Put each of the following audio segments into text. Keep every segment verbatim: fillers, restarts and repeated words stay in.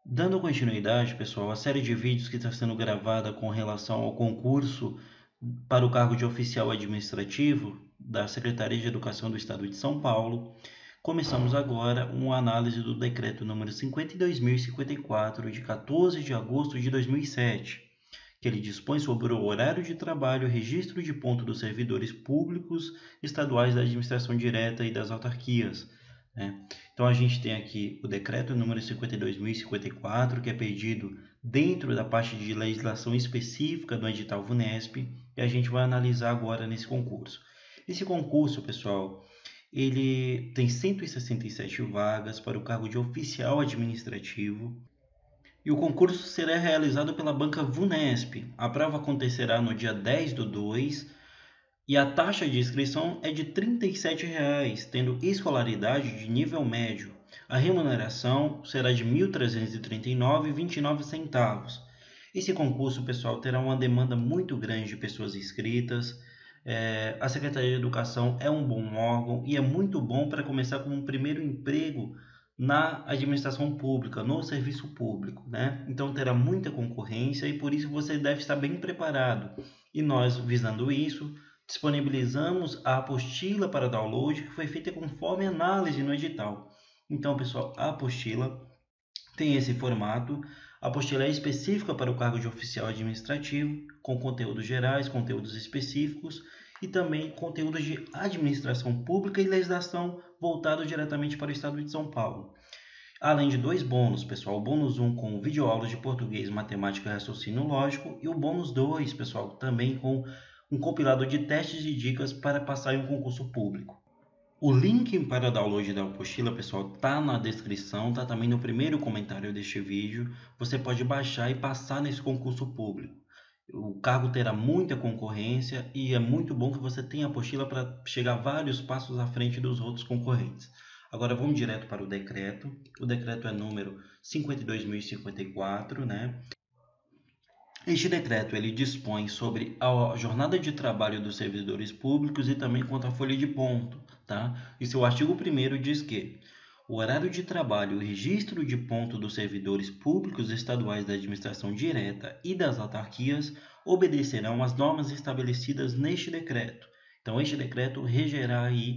Dando continuidade, pessoal, à série de vídeos que está sendo gravada com relação ao concurso para o cargo de oficial administrativo da Secretaria de Educação do Estado de São Paulo, começamos agora uma análise do decreto número cinquenta e dois mil e cinquenta e quatro, de quatorze de agosto de dois mil e sete, que ele dispõe sobre o horário de trabalho e registro de ponto dos servidores públicos estaduais da administração direta e das autarquias, né? Então a gente tem aqui o decreto número cinquenta e dois mil e cinquenta e quatro, que é pedido dentro da parte de legislação específica do edital VUNESP, e a gente vai analisar agora nesse concurso. Esse concurso, pessoal, ele tem cento e sessenta e sete vagas para o cargo de oficial administrativo, e o concurso será realizado pela banca VUNESP. A prova acontecerá no dia dez do dois e a taxa de inscrição é de R trinta e sete reais, tendo escolaridade de nível médio. A remuneração será de mil trezentos e trinta e nove reais e vinte e nove centavos. Esse concurso, pessoal, terá uma demanda muito grande de pessoas inscritas. É, a Secretaria de Educação é um bom órgão e é muito bom para começar com um primeiro emprego na administração pública, no serviço público, né? Então terá muita concorrência e por isso você deve estar bem preparado. E nós, visando isso, disponibilizamos a apostila para download, que foi feita conforme análise no edital. Então, pessoal, a apostila tem esse formato. A apostila é específica para o cargo de oficial administrativo, com conteúdos gerais, conteúdos específicos e também conteúdos de administração pública e legislação voltado diretamente para o estado de São Paulo. Além de dois bônus, pessoal, o bônus um com videoaulas de português, matemática e raciocínio lógico, e o bônus dois, pessoal, também com um compilado de testes e dicas para passar em um concurso público. O link para download da apostila, pessoal, tá na descrição, tá também no primeiro comentário deste vídeo. Você pode baixar e passar nesse concurso público. O cargo terá muita concorrência e é muito bom que você tenha a apostila para chegar vários passos à frente dos outros concorrentes. Agora vamos direto para o decreto. O decreto é número cinquenta e dois mil e cinquenta e quatro, né? Este decreto ele dispõe sobre a jornada de trabalho dos servidores públicos e também quanto à folha de ponto, tá? E seu artigo primeiro diz que o horário de trabalho e o registro de ponto dos servidores públicos estaduais da administração direta e das autarquias obedecerão às normas estabelecidas neste decreto. Então, este decreto regerá aí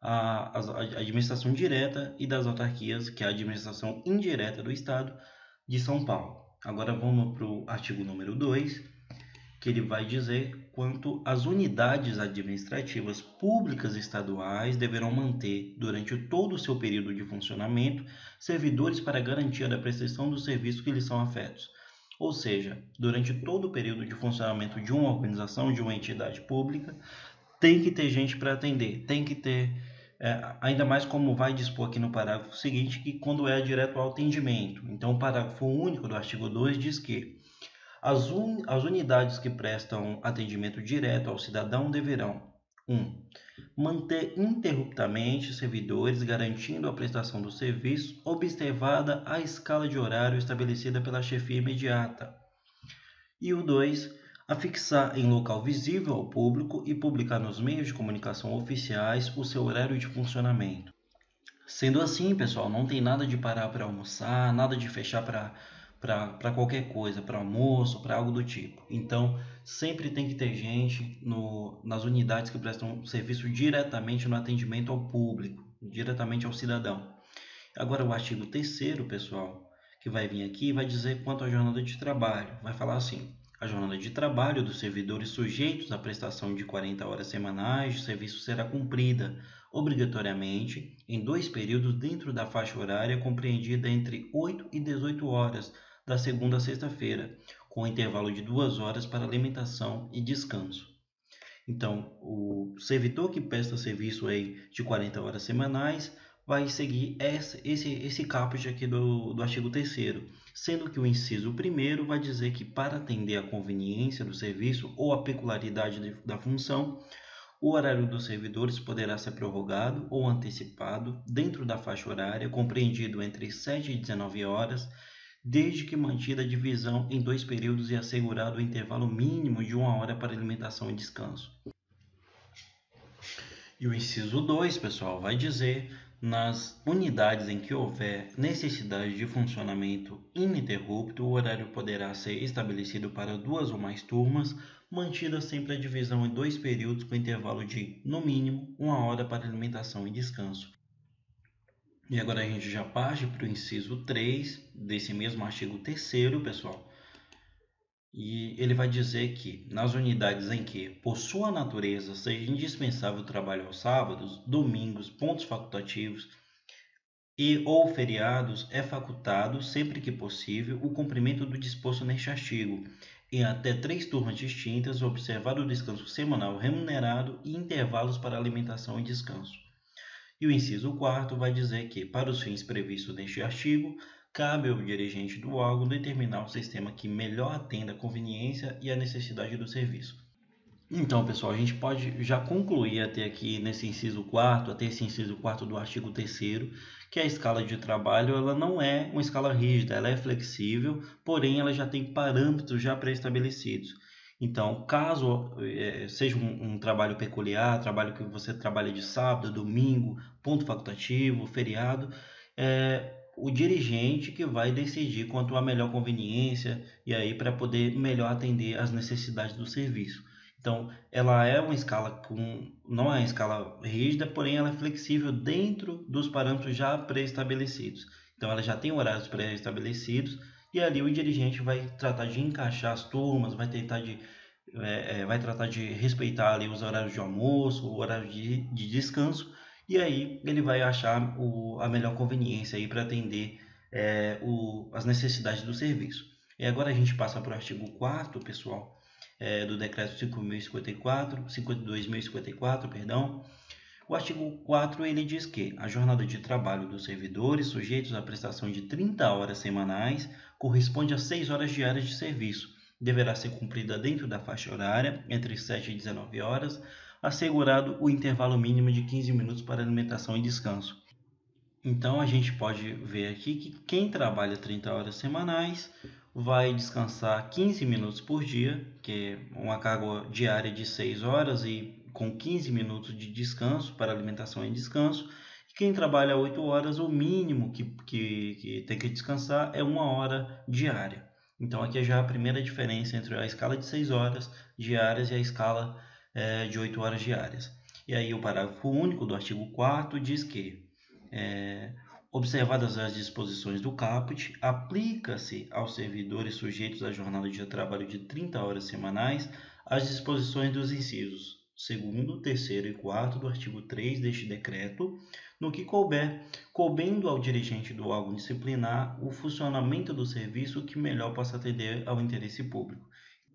a, a administração direta e das autarquias, que é a administração indireta do estado de São Paulo. Agora vamos para o artigo número dois, que ele vai dizer quanto as unidades administrativas públicas estaduais deverão manter, durante todo o seu período de funcionamento, servidores para garantia da prestação dos serviços que lhes são afetos. Ou seja, durante todo o período de funcionamento de uma organização, de uma entidade pública, tem que ter gente para atender, tem que ter, é, ainda mais como vai dispor aqui no parágrafo seguinte, que quando é direto ao atendimento. Então, o parágrafo único do artigo dois diz que as, un... as unidades que prestam atendimento direto ao cidadão deverão um manter ininterruptamente servidores, garantindo a prestação do serviço, observada a escala de horário estabelecida pela chefia imediata. E o dois afixar em local visível ao público e publicar nos meios de comunicação oficiais o seu horário de funcionamento. Sendo assim, pessoal, não tem nada de parar para almoçar, nada de fechar para para qualquer coisa, para almoço, para algo do tipo. Então, sempre tem que ter gente no, nas unidades que prestam serviço diretamente no atendimento ao público, diretamente ao cidadão. Agora, o artigo terceiro, pessoal, que vai vir aqui, vai dizer quanto à jornada de trabalho. Vai falar assim: a jornada de trabalho dos servidores sujeitos à prestação de quarenta horas semanais de serviço será cumprida obrigatoriamente em dois períodos dentro da faixa horária compreendida entre oito e dezoito horas, da segunda a sexta-feira, com intervalo de duas horas para alimentação e descanso. Então, o servidor que presta serviço aí de quarenta horas semanais vai seguir esse, esse, esse caput aqui do, do artigo terceiro, sendo que o inciso primeiro vai dizer que para atender à conveniência do serviço ou à peculiaridade de, da função, o horário dos servidores poderá ser prorrogado ou antecipado dentro da faixa horária compreendido entre sete e dezenove horas, desde que mantida a divisão em dois períodos e assegurado o intervalo mínimo de uma hora para alimentação e descanso. E o inciso dois, pessoal, vai dizer Nas unidades em que houver necessidade de funcionamento ininterrupto, o horário poderá ser estabelecido para duas ou mais turmas, mantida sempre a divisão em dois períodos com intervalo de, no mínimo, uma hora para alimentação e descanso. E agora a gente já parte para o inciso três desse mesmo artigo terceiro, pessoal. E ele vai dizer que, nas unidades em que, por sua natureza, seja indispensável o trabalho aos sábados, domingos, pontos facultativos e ou feriados, é facultado, sempre que possível, o cumprimento do disposto neste artigo, em até três turmas distintas, observado o descanso semanal remunerado e intervalos para alimentação e descanso. E o inciso quarto vai dizer que, para os fins previstos neste artigo, cabe ao dirigente do órgão determinar o sistema que melhor atenda a conveniência e a necessidade do serviço. Então, pessoal, a gente pode já concluir até aqui nesse inciso quarto, até esse inciso quarto do artigo terceiro, que a escala de trabalho ela não é uma escala rígida, ela é flexível, porém ela já tem parâmetros já pré-estabelecidos. Então, caso é, seja um, um trabalho peculiar, trabalho que você trabalha de sábado, domingo, ponto facultativo, feriado, é o dirigente que vai decidir quanto à melhor conveniência e aí para poder melhor atender às necessidades do serviço. Então, ela é uma escala com, não é uma escala rígida, porém ela é flexível dentro dos parâmetros já pré-estabelecidos. Então, ela já tem horários pré-estabelecidos e ali o dirigente vai tratar de encaixar as turmas, vai tentar de, é, é, vai tratar de respeitar ali os horários de almoço, o horário de, de descanso e aí ele vai achar o, a melhor conveniência aí para atender é, o, as necessidades do serviço. E agora a gente passa para o artigo quarto, pessoal, é, do decreto cinco mil e cinquenta e quatro, cinquenta e dois mil e cinquenta e quatro, perdão. O artigo quatro ele diz que a jornada de trabalho dos servidores sujeitos à prestação de trinta horas semanais corresponde a seis horas diárias de serviço. Deverá ser cumprida dentro da faixa horária, entre sete e dezenove horas, assegurado o intervalo mínimo de quinze minutos para alimentação e descanso. Então a gente pode ver aqui que quem trabalha trinta horas semanais vai descansar quinze minutos por dia, que é uma carga diária de seis horas e com quinze minutos de descanso para alimentação e descanso. E quem trabalha oito horas, o mínimo que, que, que tem que descansar é uma hora diária. Então aqui é já a primeira diferença entre a escala de seis horas diárias e a escala é, de oito horas diárias. E aí o parágrafo único do artigo quarto diz que é, observadas as disposições do caput, aplica-se aos servidores sujeitos à jornada de trabalho de trinta horas semanais as disposições dos incisos segundo, terceiro e quarto do artigo três deste decreto, no que couber, coubendo ao dirigente do órgão disciplinar o funcionamento do serviço que melhor possa atender ao interesse público.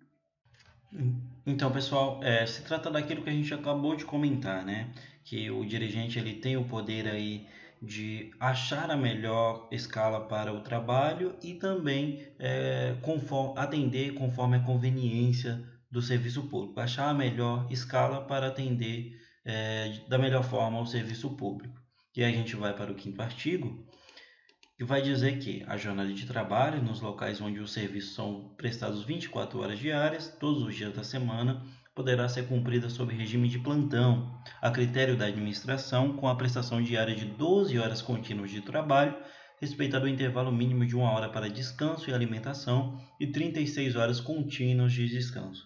Então, pessoal, é, se trata daquilo que a gente acabou de comentar, né? Que o dirigente ele tem o poder aí de achar a melhor escala para o trabalho e também é, conforme, atender conforme a conveniência do serviço público, achar a melhor escala para atender é, da melhor forma ao serviço público. E aí a gente vai para o quinto artigo, que vai dizer que a jornada de trabalho nos locais onde os serviços são prestados vinte e quatro horas diárias, todos os dias da semana, poderá ser cumprida sob regime de plantão, a critério da administração, com a prestação diária de doze horas contínuas de trabalho, respeitado o intervalo mínimo de uma hora para descanso e alimentação e trinta e seis horas contínuas de descanso.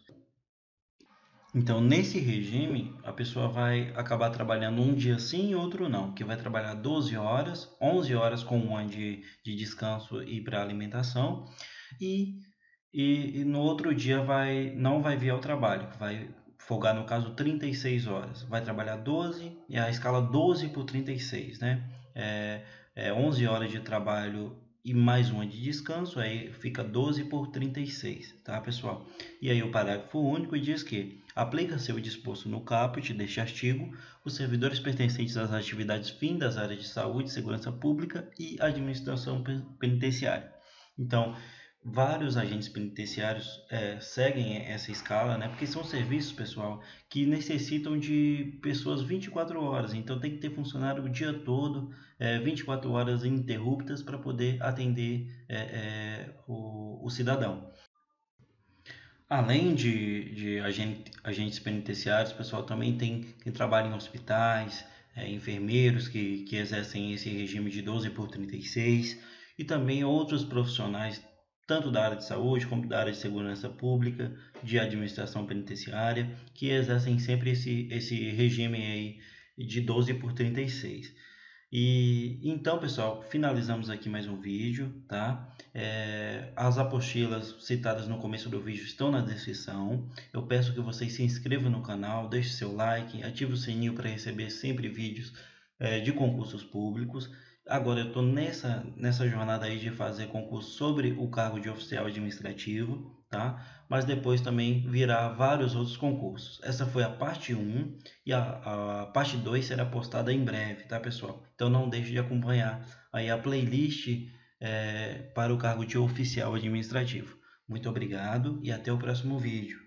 Então, nesse regime, a pessoa vai acabar trabalhando um dia sim e outro não, que vai trabalhar doze horas, onze horas com uma de, de descanso e para alimentação, e, e, e no outro dia vai, não vai vir ao trabalho, vai folgar, no caso, trinta e seis horas. Vai trabalhar doze, e a escala doze por trinta e seis, né? É, é onze horas de trabalho e mais uma de descanso, aí fica doze por trinta e seis, tá, pessoal? E aí o parágrafo único diz que aplica-se o disposto no caput deste artigo, os servidores pertencentes às atividades fim das áreas de saúde, segurança pública e administração penitenciária. Então, vários agentes penitenciários é, seguem essa escala, né? Porque são serviços, pessoal, que necessitam de pessoas vinte e quatro horas. Então, tem que ter funcionário o dia todo, é, vinte e quatro horas ininterruptas para poder atender é, é, o, o cidadão. Além de, de agente, agentes penitenciários, pessoal, também tem quem trabalha em hospitais, é, enfermeiros que, que exercem esse regime de doze por trinta e seis e também outros profissionais, tanto da área de saúde como da área de segurança pública, de administração penitenciária, que exercem sempre esse, esse regime aí de doze por trinta e seis. E então, pessoal, finalizamos aqui mais um vídeo, tá? É, as apostilas citadas no começo do vídeo estão na descrição. Eu peço que vocês se inscrevam no canal, deixe seu like, ative o sininho para receber sempre vídeos é, de concursos públicos. Agora eu estou nessa, nessa jornada aí de fazer concurso sobre o cargo de oficial administrativo, tá? Mas depois também virá vários outros concursos. Essa foi a parte um e a, a parte dois será postada em breve, tá, pessoal? Então não deixe de acompanhar aí a playlist é, para o cargo de oficial administrativo. Muito obrigado e até o próximo vídeo.